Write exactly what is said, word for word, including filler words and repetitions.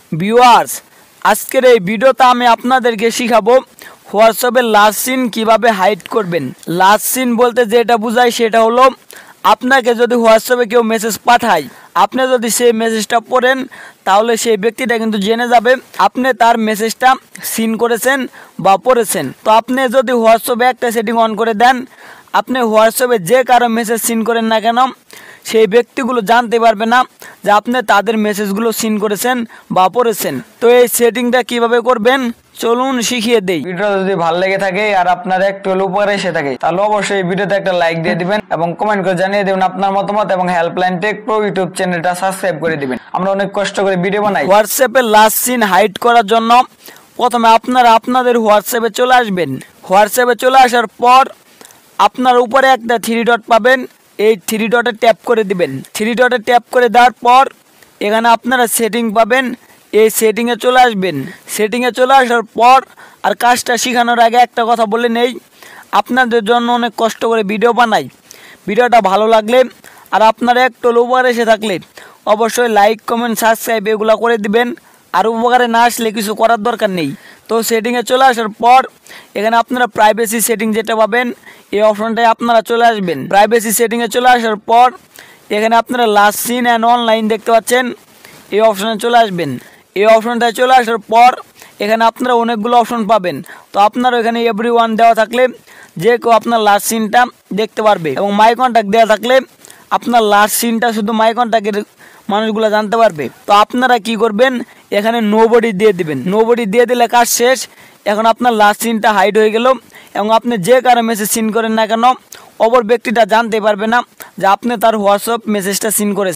Viewers, আজকের এই ভিডিওতে আমি আপনাদেরকে শিখাবো হোয়াটসঅ্যাপের লাস্ট সিন কিভাবে হাইড করবেন। লাস্ট সিন বলতে যেটা বোঝায় সেটা হলো আপনাকে যদি হোয়াটসঅ্যাপে কেউ মেসেজ পাঠায়, আপনি যদি সেই মেসেজটা পড়েন তাহলে সেই ব্যক্তিটা কিন্তু জেনে যাবে আপনি তার মেসেজটা সিন করেছেন বা পড়েছেন। তো আপনি যদি হোয়াটসঅ্যাপে একটা সেটিং অন করে দেন, আপনি হোয়াটসঅ্যাপে যে কারো মেসেজ সিন করেন না কেন সেই ব্যক্তিগুলো জানতে পারবে না যে আপনি তাদের মেসেজগুলো সিন করেছেন বা পড়েছেন। তো এই সেটিংটা কিভাবে করবেন চলুন শিখিয়ে দেই। ভিডিও যদি ভালো লেগে থাকে আর আপনার একটু উপকারে এসে থাকে তাহলে অবশ্যই ভিডিওতে একটা লাইক দিয়ে দিবেন এবং কমেন্ট করে জানিয়ে দেবেন আপনার মতামত এবং হেল্পলাইন টেক প্রো ইউটিউব চ্যানেলটা সাবস্ক্রাইব করে দিবেন। আমরা অনেক কষ্ট করে ভিডিও বানাই। হোয়াটসঅ্যাপে লাস্ট সিন হাইড করার জন্য প্রথমে আপনারা আপনাদের হোয়াটসঅ্যাপে চলে আসবেন। হোয়াটসঅ্যাপে চলে আসার পর আপনার উপরে একটা থ্রি ডট পাবেন, এই থ্রি ডটে ট্যাপ করে দিবেন। থ্রি ডটে ট্যাপ করে দেওয়ার পর এখানে আপনারা সেটিং পাবেন, এই সেটিংয়ে চলে আসবেন। সেটিংয়ে চলে আসার পর আর কাজটা শেখানোর আগে একটা কথা বলে নেই, আপনাদের জন্য অনেক কষ্ট করে ভিডিও বানাই। ভিডিওটা ভালো লাগলে আর আপনারা একটু উপকার এসে থাকলে অবশ্যই লাইক কমেন্ট সাবস্ক্রাইব এগুলো করে দিবেন। আর উপকারে না আসলে কিছু করার দরকার নেই। তো সেটিংয়ে চলে আসার পর এখানে আপনারা প্রাইভেসি সেটিং যেটা পাবেন এই অপশনটায় আপনারা চলে আসবেন। প্রাইভেসি সেটিংয়ে চলে আসার পর এখানে আপনারা লাস্ট সিন অ্যান্ড অনলাইন দেখতে পাচ্ছেন, এই অপশনে চলে আসবেন। এই অপশনটায় চলে আসার পর এখানে আপনারা অনেকগুলো অপশন পাবেন। তো আপনারা এখানে এভরি ওয়ান দেওয়া থাকলে যে কেউ আপনার লাস্ট সিনটা দেখতে পারবে এবং মাই কন্ট্যাক্ট দেওয়া থাকলে আপনার লাস্ট সিনটা শুধু মাই কন্ট্যাক্টের মানুষগুলো জানতে পারবে। তো আপনারা কি করবেন, এখানে নোবডি দিয়ে দিবেন। নোবডি দিয়ে দিলে কাজ শেষ। এখন আপনার লাস্ট সিনটা হাইড হয়ে গেল এবং আপনি যে কারো মেসেজ সিন করেন না কেন অপর ব্যক্তিটা জানতে পারবে না যে আপনি তার হোয়াটসঅ্যাপ মেসেজটা সিন করেছেন।